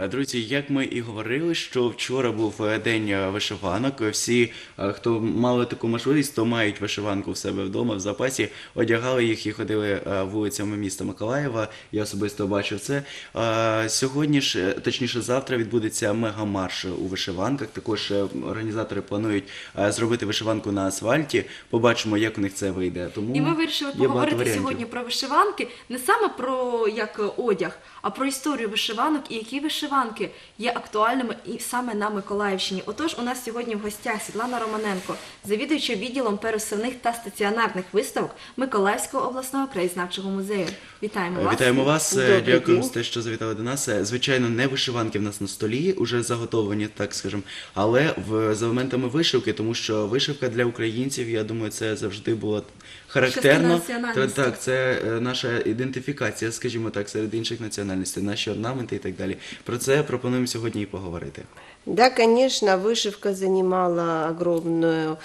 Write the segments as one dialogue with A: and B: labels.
A: Друзі, як ми і говорили, що вчора був день вишиванок. Всі, хто мали таку можливість, то мають вишиванку в себе вдома в запасі, одягали їх і ходили вулицями міста Миколаєва. Я особисто бачив це. Сьогодні ж, точніше завтра, відбудеться мегамарш у вишиванках. Також організатори планують зробити вишиванку на асфальті. Побачимо, як у них це вийде. Тому
B: І ми вирішили
A: є багато
B: поговорити
A: варіантів.
B: сьогодні про вишиванки, не саме про як одяг, а про історію вишиванок і які вишиванки є актуальними і саме на Миколаївщині. Отож, у нас сьогодні в гостях Світлана Романенко, завідуюча відділом пересувних та стаціонарних виставок Миколаївського обласного краєзнавчого музею. Вітаємо вас.
A: Вітаємо вас,
C: Добрий
A: дякуємо
C: день.
A: за те, що завітали до нас. Звичайно, не вишиванки в нас на столі, вже заготовлені, так скажемо, але за елементами вишивки, тому що вишивка для українців, я думаю, це завжди було характерно.
B: Частина національності.
A: Так, це наша ідентифікація, скажімо так, серед інших національностей, наші орнаменти і так далі. Про це пропонуємо сьогодні і поговорити.
C: Да, конечно, вышивка занимала огромную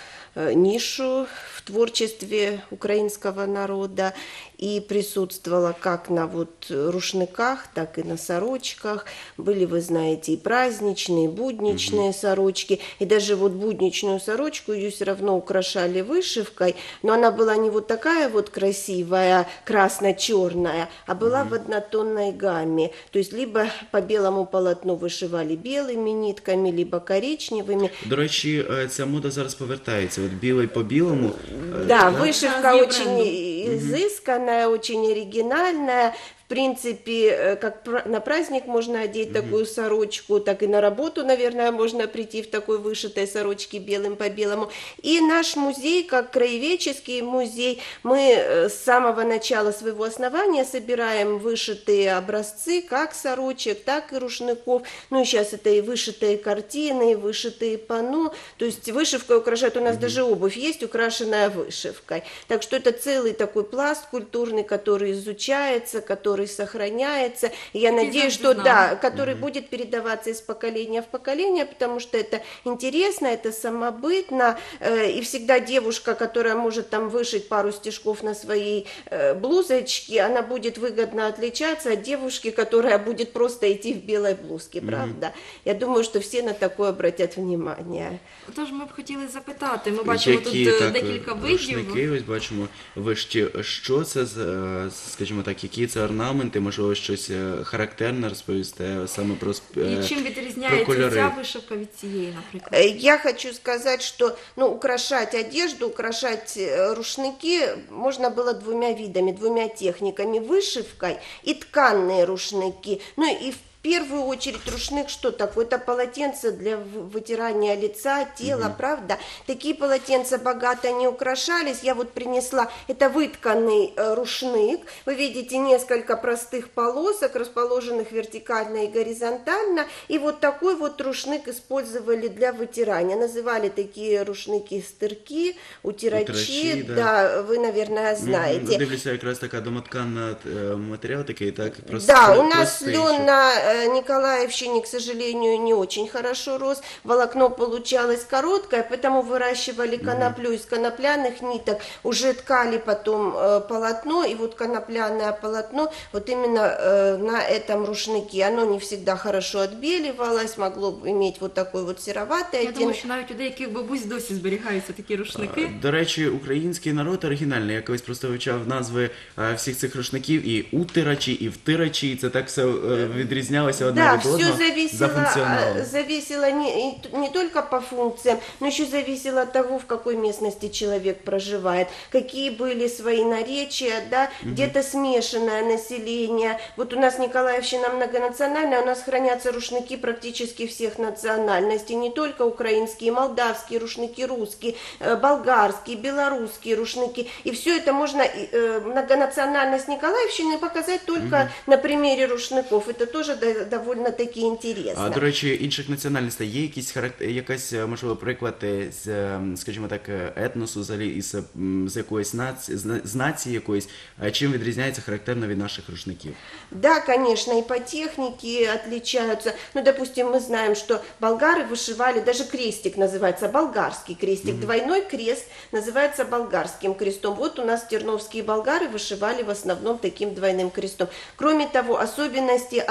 C: нишу в творчестве украинского народа и присутствовала как на рушниках, так и на сорочках. Были, вы знаете, и праздничные, и будничные сорочки. И даже будничную сорочку ее все равно украшали вышивкой, но она была не вот такая вот красивая, красно-черная, а была в однотонной гамме. То есть либо по белому полотну вышивали белыми нитками, либо коричневыми.
A: До речі, ця мода зараз повертається. От білий по білому.
C: Да,
A: так?
C: вышивка
B: Разные
C: очень изысканная, очень оригинальная. В принципе, как на праздник можно одеть такую сорочку, так и на работу, наверное, можно прийти в такой вышитой сорочке белым по белому. И наш музей, как краеведческий музей, мы с самого начала своего основания собираем вышитые образцы, как сорочек, так и рушников. Ну и сейчас это и вышитые картины, и вышитые панно. То есть вышивка украшает, у нас даже обувь есть, украшенная вышивкой. Так что это целый такой пласт культурный, который изучается, который сохраняется. И я надеюсь, что да, который будет передаваться из поколения в поколение, потому что это интересно, это самобытно. И всегда девушка, которая может там вышить пару стежков на своей блузочке, она будет выгодно отличаться от девушки, которая будет просто идти в белой блузке, правда? Я думаю, что все на такое обратят внимание.
B: Отож, ми б хотіли запитати, ми бачимо тут декілька видів.
A: Рушники, ось бачимо вишті. Що це, скажімо так, які це орнаменти, можливо, щось характерне розповісти саме про
B: І чим
A: про
B: відрізняється
A: кольори.
B: ця вишивка від цієї, наприклад?
C: Я хочу сказать, что украшать одежду, украшать рушники можно было двумя видами, двумя техниками. Вышивкой и тканные рушники. Ну и в первую очередь рушник что такое? Это полотенце для вытирания лица, тела, правда? Такие полотенца богато не украшались. Я принесла, это вытканный рушник. Вы видите несколько простых полосок, расположенных вертикально и горизонтально. И такой рушник использовали для вытирания. Называли такие рушники стырки, утирачи. Да, вы, наверное, знаете.
A: Дивлюся, якраз така домотканна матеріал такий, так?
C: Да, у нас
A: простий,
C: лен на Николаевщине, к сожалению, не очень хорошо рос. Волокно получалось короткое, поэтому выращивали коноплю из конопляных ниток. Уже ткали потом полотно, и конопляное полотно именно на этом рушнике. Оно не всегда хорошо отбеливалось, могло иметь такой сероватый
B: Я думаю,
C: оттенок.
B: що навіть у деяких бабусь досі зберігаються такі рушники.
A: До речі, український народ оригінальний. Я колись просто вивчав назви всіх цих рушників, і утирачі, і втирачі, і це так все відрізнялося одне
C: Да,
A: від
C: все
A: одного за функціоналом.
C: зависело не только по функциям, но еще зависело от того, в какой местности человек проживает, какие были свои наречия, да, где-то смешанное население. У нас Николаевщина многонациональная, у нас хранятся рушники практически всех национальностей, не только украинские, молдавские рушники, русские, болгарские, белорусские рушники. И все это можно, многонациональность Николаевщины показать только на примере рушников. Это тоже довольно-таки интересно.
A: А, до речі, інших національностей є якась, можливо, приклад скажімо так, етносу, взагалі, з якоїсь з нації якоїсь, чим відрізняється характерно від наших рушників?
C: Да, конечно, и по технике отличаются. Допустим, мы знаем, что болгары вышивали, даже крестик называется болгарский крестик, двойной крест называется болгарским крестом. У нас терновские болгары вышивали в основном таким двойным крестом. Кроме того, особенности орнамента.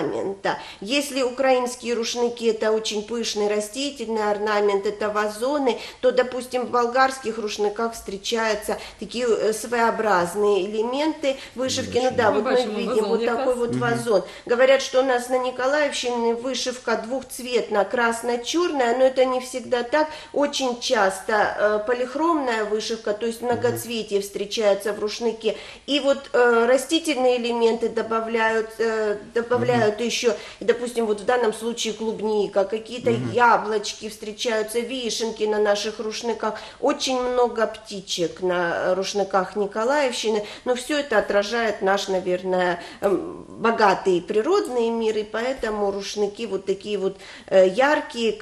C: орнамента. Если украинские рушники это очень пышный растительный орнамент, это вазоны, то, допустим, в болгарских рушниках встречаются такие своеобразные элементы вышивки. Ну да,
B: Мы
C: вот мы
B: бачимо
C: видим
B: вазон
C: вот такой
B: якраз.
C: вот вазон. Говорят, что у нас на Николаевщине вышивка двухцветная, красно-черная, но это не всегда так. Очень часто полихромная вышивка, то есть многоцветие встречается в рушнике. И вот растительные элементы добавляют еще, допустим, вот в данном случае клубника, какие-то яблочки встречаются, вишенки на наших рушниках. Очень много птичек на рушниках Николаевщины, но все это отражает наш, наверное, богатый природный мир, и поэтому рушники вот такие вот яркие,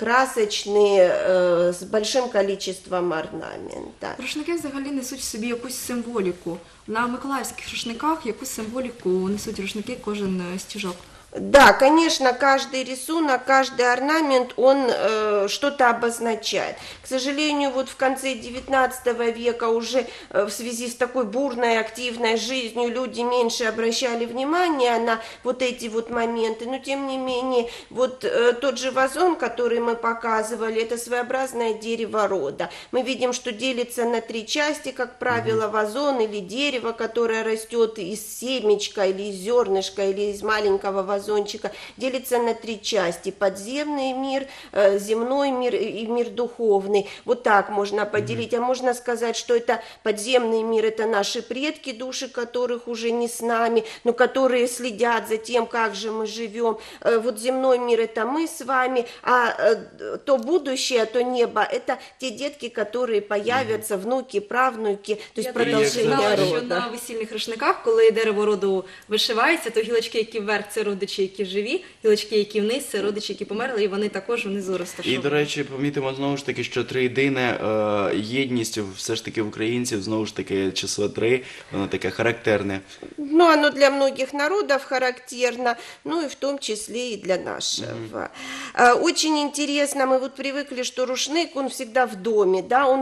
C: красочные, с большим количеством орнамента.
B: Рушники взагалі несуть в собі якусь символіку. На миколаївських рушниках яку символіку несуть рушники, кожен стіжок?
C: Да, конечно, каждый рисунок, каждый орнамент, он что-то обозначает. К сожалению, вот в конце XIX века уже в связи с такой бурной, активной жизнью люди меньше обращали внимание на вот эти вот моменты, но тем не менее, вот тот же вазон, который мы показывали, это своеобразное дерево рода. Мы видим, что делится на 3 части, как правило, вазон или дерево, которое растет из семечка или из зернышка или из маленького вазончика, делится на 3 части: подземный мир, земной мир и мир духовный. Вот так можно поделить. А можно сказать, что это подземный мир, это наши предки, души которых уже не с нами, но которые следят за тем, как же мы живем. Вот земной мир — это мы с вами, а то будущее, то небо — это те детки, которые появятся, внуки, правнуки, то есть
B: Я, до речі,
C: продолжение
B: знала, що
C: рода.
B: на весільних рушниках, коли дерево роду вишивається, то гілочки, які вверх, це родичі, які живі, гілочки, які вниз, це родичі, які померли, і вони також внизу розташовані.
A: І, до речі, помітимо знову ж таки, що триєдине єдність все ж таки українців, знову ж таки, число 3, воно таке характерне.
C: Ну, оно для многих народов характерно, ну и в том числе и для нашего. Очень интересно, мы вот привыкли, что рушник, он всегда в доме, да, он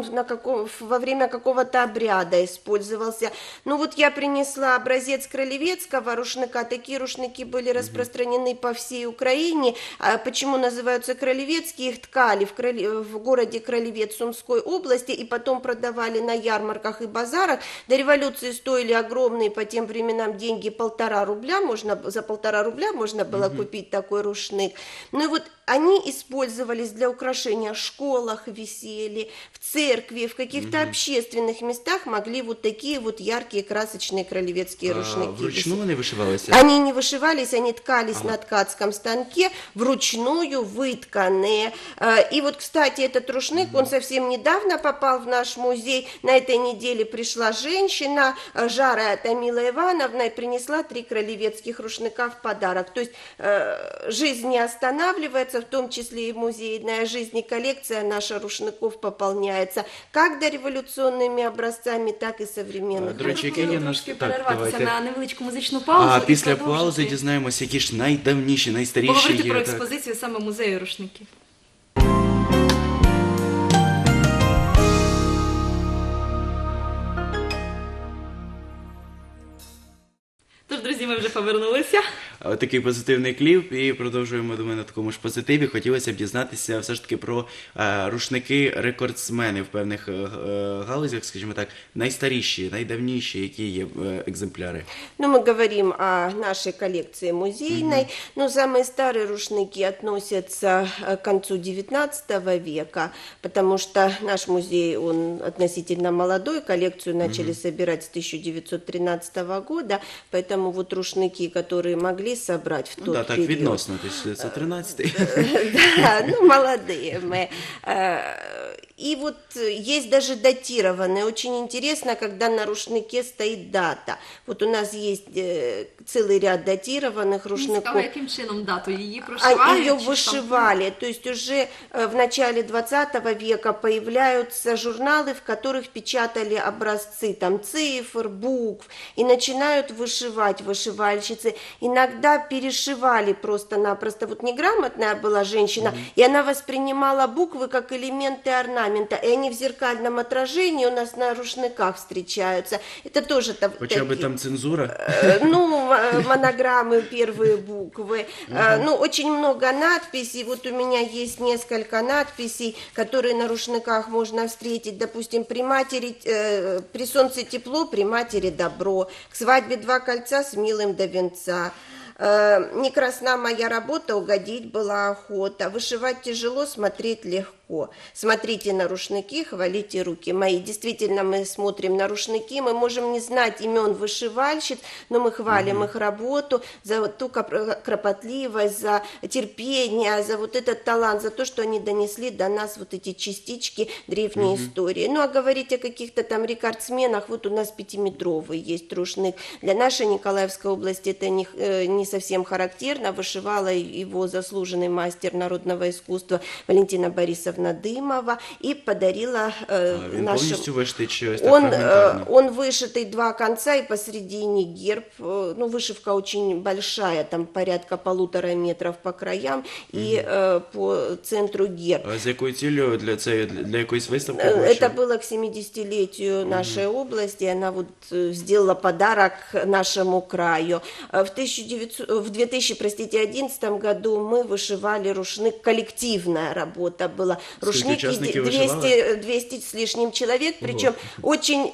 C: во время какого-то обряда использовался. Ну вот я принесла образец кролевецкого рушника, такие рушники были распространены по всей Украине. Почему называются кролевецкие? Их ткали в городе Кролевец Сумской области и потом продавали на ярмарках и базарах. До революции стоили огромные по тем временам деньги, 1,5 рубля, за 1,5 рубля можно было купить такой рушник. Ну и вот они использовались для украшения в школах, висели, в церкви, в каких-то общественных местах могли вот такие вот яркие, красочные кролевецкие рушники
A: Вручну
C: висеть.
A: вони вишивалися?
C: Они не вышивались, они ткались на ткацком станке, вручную вытканные. И вот, кстати, этот рушник, он совсем недавно попал в наш музей. На этой неделе пришла женщина, Жара Тамила Ивановна, и принесла 3 кролевецких рушника в подарок. То есть жизнь не останавливается, в том числе и музейная жизнь, и коллекция наша рушников пополняется как дореволюционными образцами, так и современных.
A: До речі, яке є наш...
B: Трошки
A: Так,
B: перерватися
A: давайте.
B: на невеличку музичну паузу.
A: А
B: і
A: після
B: продовжити
A: паузи дізнаємося, які ж найдавніші, найстаріші
B: поговорити
A: є.
B: про
A: так.
B: експозицію саме музею рушників. Тож, друзі, ми вже повернулися.
A: Такий позитивний кліп, і продовжуємо, думаю, на такому ж позитиві. Хотілося б дізнатися все ж таки про рушники рекордсменів в певних галузях, скажімо так, найстаріші, найдавніші, які є екземпляри.
C: Ну, мы говорим о нашей коллекции музейной. Но самые старые рушники относятся к концу XIX века, потому что наш музей, он относительно молодой, коллекцию начали собирать с 1913 года, поэтому вот рушники, которые могли собрать в
A: Ну
C: тот
A: так, так,
C: период.
A: відносно, 1913.
C: Да, ну, молодые мы. И вот есть даже датированные. Очень интересно, когда на рушнике стоит дата. Вот у нас есть целый ряд датированных
B: Мені
C: рушников.
B: цікаво, яким чином дату її
C: А
B: прошивають?
C: ее
B: чи
C: вышивали, то есть уже в начале 20 века появляются журналы, в которых печатали образцы там цифр, букв, и начинают вышивать вышивальщицы. Иногда перешивали просто-напросто. Вот неграмотная была женщина, и она воспринимала буквы как элементы орнамента. орнамента, и они в зеркальном отражении у нас на рушниках встречаются. Это тоже
A: Хоча б
C: такие,
A: там цензура.
C: ну, монограммы, первые буквы. Ну, очень много надписей. Вот у меня есть несколько надписей, которые на рушниках можно встретить. Допустим, при солнце тепло, при матери добро. К свадьбе 2 кольца, с милым до венца. Не красна моя работа, угодить была охота. Вышивать тяжело, смотреть легко. Смотрите на рушники, хвалите руки мои. Действительно, мы смотрим на рушники, мы можем не знать имен вышивальщиц, но мы хвалим их работу за вот ту кропотливость, за терпение, за вот этот талант, за то, что они донесли до нас вот эти частички древней истории. Ну, а говорить о каких-то там рекордсменах, вот у нас 5-метровый есть рушник. Для нашей Николаевской области это не совсем характерно. Вышивала его заслуженный мастер народного искусства Валентина Борисовна Дымова и подарила
A: Він
C: нашим...
A: повністю вишитий чи ось так фрагментарно?
C: Он вышитый 2 конца и посередине герб. Ну, вышивка очень большая, там порядка 1,5 метров по краям и по центру герб.
A: А з якою ціллю для якоїсь виставки?
C: Это было к 70-летию нашей области. Она вот сделала подарок нашему краю. В 2011 году мы вышивали рушник, коллективная работа была.
A: Сколько
C: Рушники
A: участников
C: 200 с лишним человек, причем очень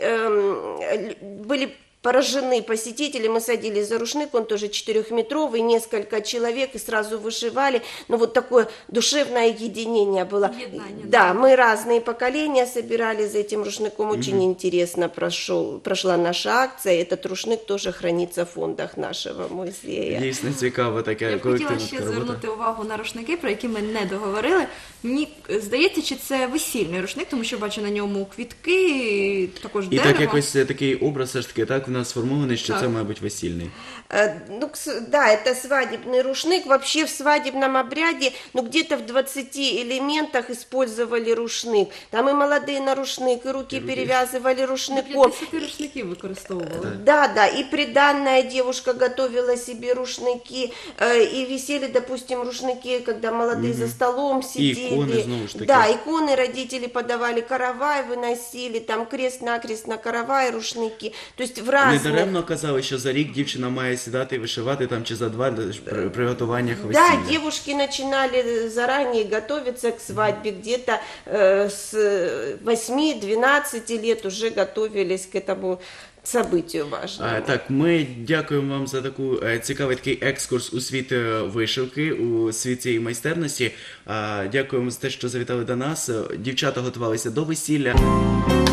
C: были поражены посетители, мы садились за рушник, он тоже 4-метровый, несколько человек, и сразу вышивали. Ну, вот такое душевное единение было.
B: Единение,
C: Да, мы разные поколения собирали за этим рушником, очень интересно прошла наша акция, этот рушник тоже хранится в фондах нашего музея.
A: Дійсно цікаво таке
B: Я б хотіла
A: колективна
B: ще
A: робота.
B: звернути увагу на рушники, про які ми не договорили. Мені здається, чи це весільний рушник, тому що бачу на ньому квітки, також
A: І
B: дерево.
A: так якось такий образ все ж таки так в нас сформований, що
B: Так.
A: це, мабуть, весільний.
C: Ну, да, это свадебный рушник. Вообще в свадебном обряде, ну, где-то в 20 элементах использовали рушник. Там и молодые на рушник, и руки перевязывали
B: Для
C: рушником.
B: 10 рушників використовували.
C: Да, и приданная девушка готовила себе рушники, и висели, допустим, рушники, когда молодые за столом сидели.
A: иконы, знову ж таки.
C: Да, иконы родители подавали, каравай выносили, там крест-накрест на каравай, рушники. То есть в
A: Не
C: разных...
A: даремно казали, що за рік дівчина має сідати і вишивати там чи за 2 при приготуваннях весілля.
C: Да, девушки начинали заранее готовиться к свадьбе, где-то с 8-12 лет уже готовились к этому событию важному.
A: Так, ми дякуємо вам за таку цікавий такий екскурс у світ вишивки, у світ цієї майстерності. Дякуємо за те, що завітали до нас. Дівчата готувалися до весілля.